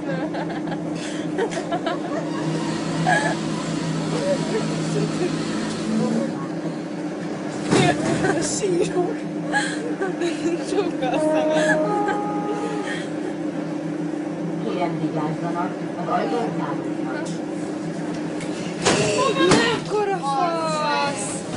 Sírok. Sokkal szemem. Kérem, vigyázzanak, az ajtók nyárulnak. Mekkora fasz!